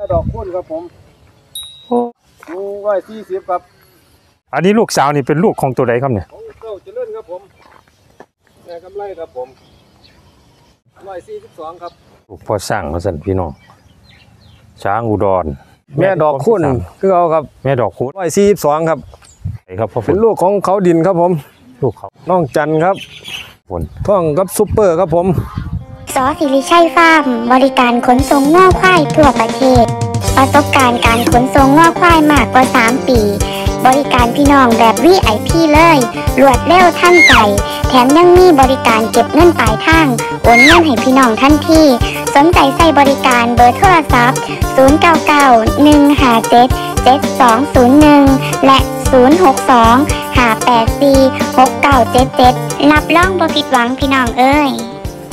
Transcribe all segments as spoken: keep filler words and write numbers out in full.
ดอกคุ้นครับผมสูงร้อยสี่สิบครับอันนี้ลูกสาวนี่เป็นลูกของตัวใดครับเนี่ยของเจ้าเจริญครับผมแม่กำไรครับผมร้อยสี่สิบสองครับลูกพ่อสร้างมาสั่นพี่น้องช้างอุดรแม่ดอกคุ้นคือเอาครับแม่ดอกคุ้นร้อยสี่สิบสองครับครับพ่อฝเป็น นลูกของเขาดินครับผมลูกเขาน้องจันครับฝนท่องกับซุปเปอร์ครับผมสอสิริชัยฟาร์มบริการขนส่งง่อควายทั่วประเทศประสบการณ์การขนส่งง่อควายมากกว่าสามปีบริการพี่น้องแบบ วี ไอ พี เลยรวดเร็วทันใจแถมยังมีบริการเก็บเงินปลายทางโอนเงินให้พี่น้องทันทีสนใจใส่บริการเบอร์โทรศัพท์ศูนย์ เก้า เก้า หนึ่ง ห้า เจ็ด เจ็ด สอง ศูนย์ หนึ่งและศูนย์ หก สอง ห้า แปด สี่ หก เก้า เจ็ด เจ็ดรับรองบ่ผิดหวังพี่น้องเอ้ย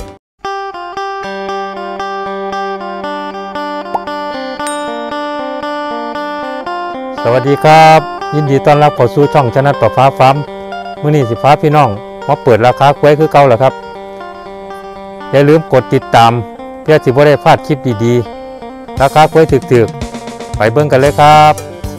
สวัสดีครับยินดีต้อนรับเข้าสู่ช่องชนะประฟ้าฟาร์มมื้อนี้สิฟ้าพี่น้องมาเปิดราคากล้วยคือเก่าแล้วครับอย่าลืมกดติดตามเพื่อสิบ่ได้พลาดคลิปดีๆราคากล้วยถึกๆไปเบิ่งกันเลยครับ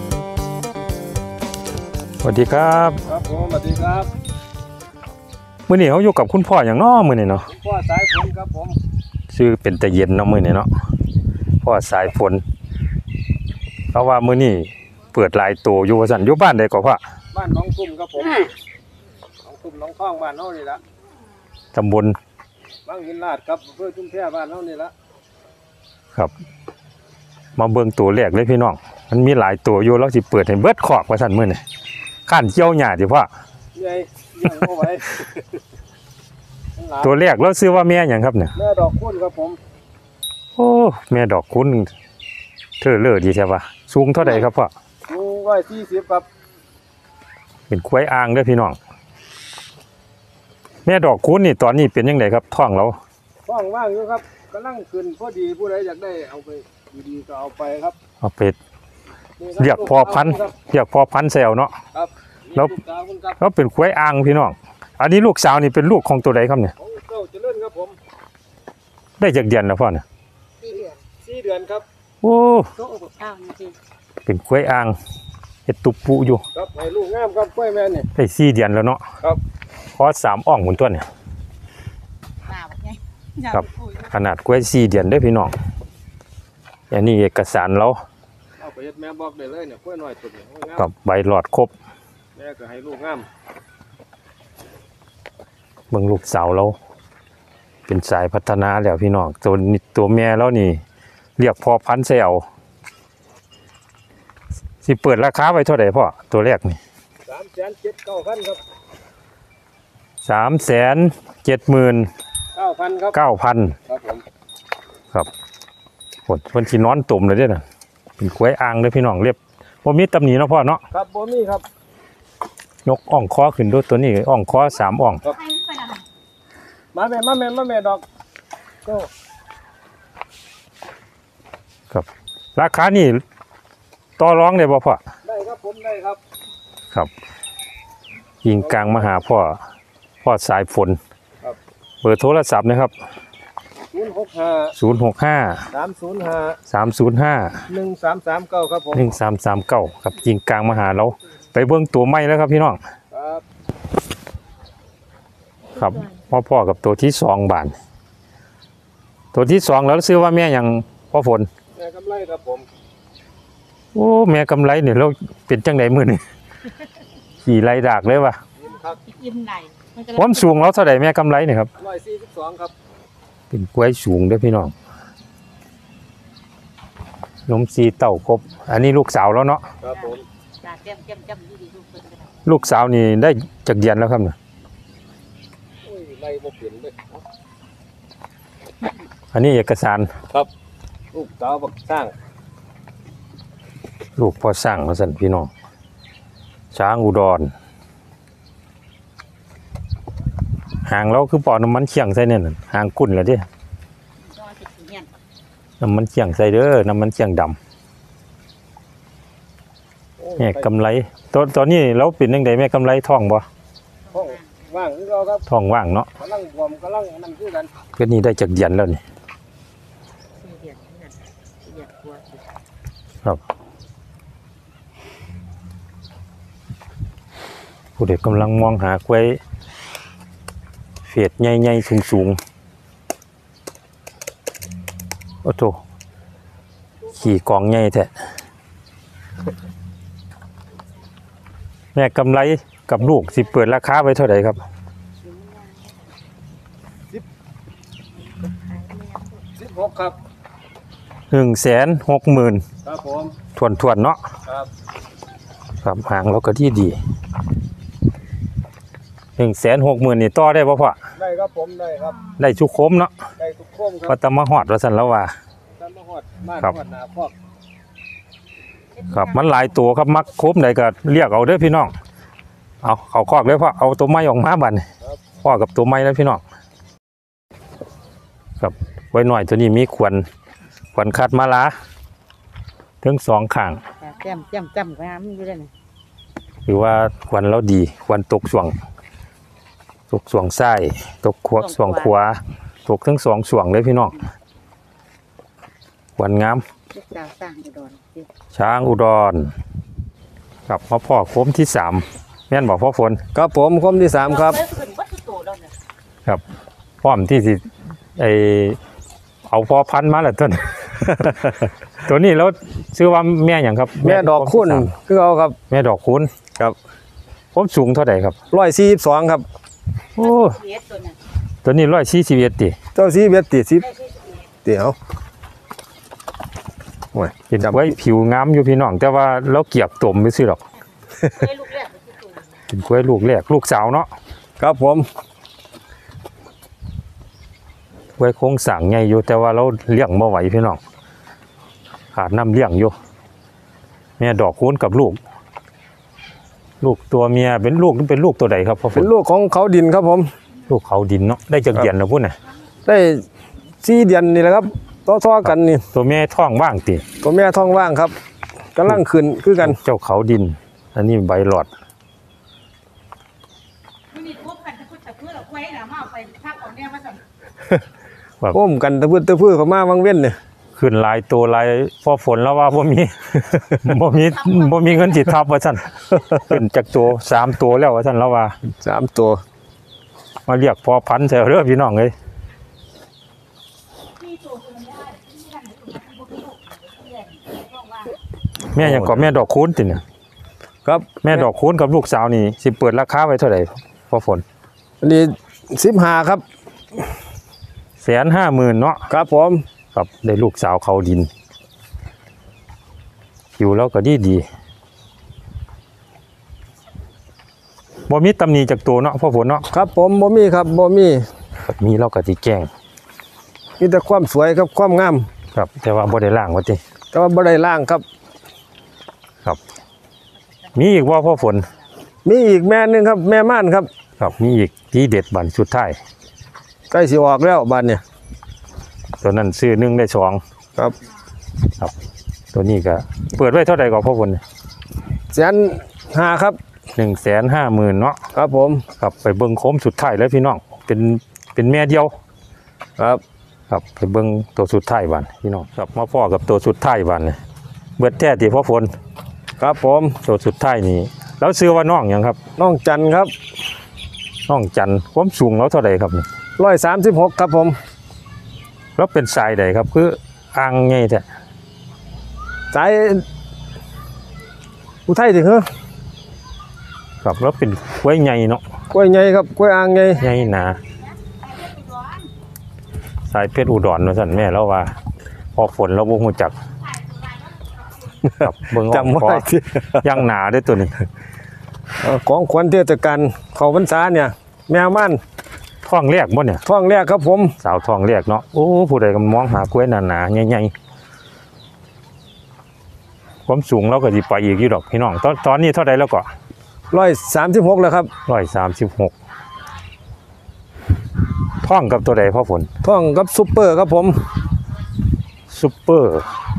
สวัสดีครับครับผมสวัสดีครับมื้อนี้เขาอยู่กับคุณพ่ออย่างน้อมื้อนี้เนาะพ่อสายฝนครับผมชื่อเป็นตะเย็นเนาะมื้อนี้เนาะพ่อสายฝนเพราะว่ามื้อนี้เปิดหลายตัวอยู่ว่าซั่นอยู่บ้านใดก็พ่อบ้านน้องตุ้มครับผมน้องตุ้มน้องคลองบ้านเฮานี่ละตำบลบางหินลาดครับอำเภอชุมแพบ้านเฮานี่ละครับมาเบิ่งตัวแรกเลยพี่น้องมันมีหลายตัวอยู่แล้วสิเปิดให้เบิดขอกว่าซั่นมื้อนี้ข้านเกี่ยวหญ้าติพ่อใหญ่ยังเอาไว้ตัวแรกแล้วซื้อว่าแม่หยังครับเนี่ยแม่ดอกคุ้นครับผมโอ้แม่ดอกคุ้นเธอเลิศดีใช่ป่ะสูงเท่าใดครับพ่อสูงร้อยสี่สิบครับเป็นควายอ่างเด้อพี่น้องแม่ดอกคุ้นนี่ตอนนี้เป็นยังไงครับท้องเราท้องว่างอยู่ครับกำลังขึ้นพอดีผู้ใดอยากได้เอาไปดีๆก็เอาไปครับเอาไปเรียกพอพันเรียกพอพันแซวเนาะครับแล้วแล้วเป็นควายอ่างพี่น้องอันนี้ลูกสาวนี่เป็นลูกของตัวใดครับเนี่ยของเจ้าเจริญครับผมได้จากเดือนแล้วพ่อเนี่ยสี่เดือนสี่เดือนครับโอ้เป็นควายอ่างเห็ดตุปุอยู่ครับให้ลูกงามครับกล้วยแม่นี่ได้สี่เดือนแล้วเนาะครับพอสามอ่องหมุนตัวเนี่ยครับขนาดกล้วยสี่เดือนได้พี่น้องอันนี้เอกสารเราเอาไปเฮ็ดแม่บอกได้เลยเนี่ยกล้วยน้อยตัวนี้กับใบหลอดครบแม่ก็ให้ลูกงามเบิ่งลูกสาวเราเป็นสายพัฒนาแล้วพี่น้องตัวตัวแม่แล้วนี่เรียกพอพันเซลสิเปิดราคาไว้เท่าไหร่พ่อตัวแรกนี่สามแสนเจ็ดเก้าพันครับสามแสนเจ็ดหมื่นเก้าพันครับเก้าพันครับผมครับผลคนที่นอนตุ่มเลยด้วยนะเป็นกล้วยอ่างเลยพี่น้องเรียบบ่มีตำหนิเนาะพ่อเนาะครับบ่มีครับยกอ่องคอขึ้นด้วยตัวนี้อ่องคอสามอ่องมาแม่มาแม่มาแม่ดอกก็ครับราคานี่ต่อร้องได้บ่พ่อได้ครับผมได้ครับครับยิงกลางมาหาพ่อพ่อสายฝนเบอร์โทรศัพท์นะครับศูนย์หกห้าศูนย์หกห้าสามศูนย์ห้าสามศูนย์ห้าหนึ่งสามสามเก้าครับผมหนึ่งสามสามเก้าครับยิงกลางมาหาเราไปเบิ้งตัวใหม่แล้วครับพี่น้องครับครับพ่อพ่อกับตัวที่สองบานตัวที่สองแล้วซื้อว่าแม่อย่างพ่อฝนแม่กำไรครับผมโอ้แม่กำไรเนี่ยเราเป็นจังไดมือนี่ขี่ไรดากเลยวะยิ้มไหลความสูงเราเท่าไหร่แม่กำไรเนี่ยครับร้อยสี่สิบสองครับเป็นกล้วยสูงด้วยพี่น้องนมซีเต่าครบอันนี้ลูกสาวแล้วเนาะครับผมลูกสาวนี่ได้จากเดือนแล้วครับเนี่ยไล่บ่เปลี่ยนเลยอันนี้เอกสารครับลูกสาวบักสร้างลูกพ่อสร้างมาสั่นพี่น้องช้างอุดรหางเราคือปอน้ำมันเชียงใส่เนี่ยหางกุ่นแล้วดิน้ำมันเชียงใส่เด้อน้ำมันเชียงดำแม่กำไรตอนตอนนี้เราเป็นยังไงแม่กำไรท่องบ่ท่องว่างคือเราครับท่องว่างเนาะกำลังบวมกำลังนั่นคือกันก็นี่ได้จากเดือนแล้วนี่ครับผู้เด็กกำลังมองหากล้วยเฟียดใหญ่ๆสูงๆโอ้โถขี่กองใหญ่แท้แม่กำไรกับลูกสิเปิดราคาไว้เท่าไหร่ครับสิบหกครับหนึ่งแสนหกหมื่นครับผมทวนทวนๆเนาะครับครับหางเราก็ที่ดีหนึ่งแสนหกหมื่นนี่ต่อได้ป่ะพ่อได้ครับผมได้ครับได้ชุกโคมเนาะได้ทุกโคมคก็รับตะมาหอดว่าสันแล้วว่าตามมาหอดบ้านครับหอดนาคอกครับมันหลายตัวครับมักโคมใดก็เรียกเอาเด้อพี่น้องเอาเขาคอกเลยพ่อเอาตัวไม้ออกมาบัดนพ่อกับตัวไม้แล้วพี่น้องครับไว้หน่อยตัวนี้มีขวัญขวัญคัดมาลาทั้งสองข้างแจ่มแจ่มแจ่มงามอยู่เลยนะหรือว่าขวัญเราดีขวัญตกส่วงตกส่วงซ้ายตกขวาส่วงขวาตกทั้งสองส่วงเลยพี่น้องขวัญงามลูกสาวสร้างอุดรสิช้างอุดรครับมาพ่อโคมที่สามแม่นบอกพ่อฝนครับผมโคมที่สามครับเออขึ้นวัดสุโตแล้วเนี่ยครับพร้อมที่สิไอเอาพอพันธุ์มาแล้วต้น ตัวนี้แล้วชื่อว่าแม่อย่างครับแม่ดอกคุณที่สามคือเอาครับแม่ดอกคุณครับผมสูงเท่าไหร่ครับร้อยสี่สิบสองครับโอ้เสียตัวน่ะตัวนี้ร้อยสี่สิบเอ็ดติเจ้าสีเบียดติดสิบได้ที่สุดเดี๋ยวโอ้ยเห็นจำไว้ผิวงามอยู่พี่น้องแต่ว่าเราเกียบตมไม่ซื้อหรอกได้ลูกแรกที่สุดเป็นกล้วยลูกแรกลูกสาวเนาะครับผมกล้วยโค้งสั่งใหญ่อยู่แต่ว่าเราเลี้ยงไม่ไหวพี่น้องขาดน้ำเลี้ยงอยู่แม่ดอกคุณกับลูก ลูกตัวเมียเป็นลูกเป็นลูกตัวใดครับพ่อฝเป็นนลูกของเขาดินครับผมลูกเขาดินเนาะได้จากเดือนแล้วพุ่นน่ะได้สี่เดือนนี่แหละครับต่อๆกันนี่ตัวแม่ท้องว่างติตัวแม่ท้องว่างครับกำลังขึ้นคือกันเจ้าเขาดิน อันนี้ใบหลอดไม่มีพวกกันจะพูดแต่เพื่อเราไว้นะมาเอาไปทักเอาเนี่ยมาสั่งโอ้มกันตะพื้นตะพื้นเขามาวังเว้นเนี่ยขึ้นหลายตัวหลายพอฝนแล้วว่าบ่มี บ่มีบ่มีเงินสิทับว่าซั่น ขึ้นจากตัวสามตัวแล้วว่าซั่นแล้วว่าสามตัวมาเรียกพอพันธุ์ใส่เด้อพี่น้องเอ้ยที่ตัวคือมันได้ที่นั่นที่บุกลูกที่ใหญ่บอกว่าแม่หยังก็แม่ดอกคูณติเนี่ยครับแม่ดอกคูณกับลูกสาวนี่สิเปิดราคาไว้เท่าไหร่พอฝนอันนี้สิบห้าครับแสนห้าหมื่นเนาะครับผมครับได้ลูกสาวเขาดินผิวแล้วก็ดีดีบ่มีตำหนิจากตัวเนาะพ่อฝนเนาะครับผมบ่มีครับบ่มีครับมีเราก็สิแจ้งมีแต่ความสวยครับความงามครับแต่ว่าบ่ได้ล่างว่าติแต่ว่าบ่ได้ล่างครับครับ มีอีกว่าพ่อฝนมีอีกแม่หนึงครับ แม่ม่านครับครับมีอีกที่เด็ดบันสุดท้ายใกล้สิออกแล้วบัดเนี่ยตัวนั้นซื้อหนึ่งได้สองครับครับตัวนี้ก็เปิดไว้เท่าไหร่ก่อนพ่อฝนแสนห้าครับหนึ่งแสนห้าหมื่นเนาะครับผมครับไปเบิ้งโค้มสุดท้ายแล้วพี่น้องเป็นเป็นแม่เดียวครับครับไปเบิ้งตัวสุดท้ายบันพี่น้องครับมาพ่อกับตัวสุดท้ายบันเนี่ยเบิดแท้ที่พ่อฝนครับผมตัวสุดท้ายนี้แล้วซื้อว่าน้องหยังครับน้องจันครับน้องจันทร์ความสูงแล้วเท่าไหร่ครับนี่ร้อยสามสิบหกครับผมแล้วเป็นสายใดครับคืออ่างไงแท้สายอุทัยถึงเหรอครับแล้วเป็นกล้วยใหญ่เนาะกล้วยใหญ่ครับกล้วยอ่างใหญ่ใหญ่หนาสายเพชรอุดรว่าซั่นแม่แล้วว่าพอฝนเราบ่ฮู้จักครับเบิ่งออกจำพอไว้ที่ย่างหนาเด้วยตัวนี้เอ่อของขวัญเทศกาลเขาพรรษาเนี่ย แมวม่านท้องแรกบ่เนี่ยท้องแรกครับผมสาวท้องแรกเนาะโอ้ผู้ใดก็มองหากล้วยหนาๆใหญ่ๆความสูงเราก็สิไปอีกอยู่ดอกพี่น้องตอนตอนนี้เท่าใดแล้วก็ร้อยสามสิบหกแล้วครับหนึ่งร้อยสามสิบหกท้องกับตัวใดพ่อฝนท้องกับซุปเปอร์ครับผมซุปเปอร์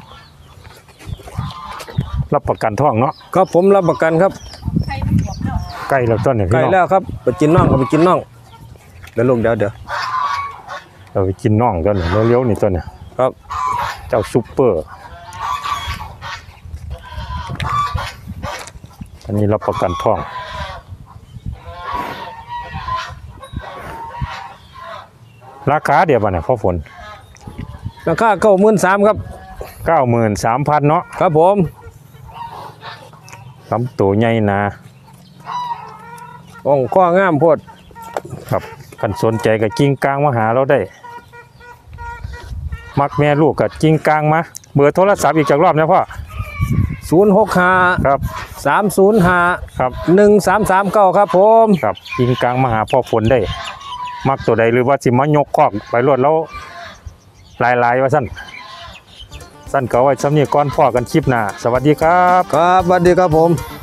รับประกันท้องเนาะครับผมรับประกันครับใครมันบอกแล้วใกล้แล้วต้นเนี่ยไก่พี่น้องแล้วครับไปกินน่องก็ไปกินน่องเดี๋ยวลงเดี๋ยวเดี๋ยวเราไปกินน่องต้นเนี่ยเลี้ยวๆนี่ต้นเนี่ยครับเจ้าซุปเปอร์อันนี้รับประกันท่องราคาเดียวกันเนี่ยพ่อฝนราคาเก้าหมื่นสามครับเก้าหมื่นสามพันเนาะครับผมลำตัวใหญ่นาอ่องข้องามโพดครับคันสนใจกับกิ้งกลางมาหาเราได้ มักแม่ลูกกับกิ้งกลางมาเบอร์โทรศัพท์อีกจากรอบนะพ่อศูนย์หกห้าครับสามศูนย์ห้าครับหนึ่งสามสามเก้าครับผมครับกิ้งกลางมาหาพ่อฝนได้ มักตัวใดหรือว่าสิมายกคอกไปรวดแล้วลายลายๆว่าสั้นสั้นก็ไว้สำเนียก่อนพ่อกันคลิปหน้าสวัสดีครับครับสวัสดีครับผม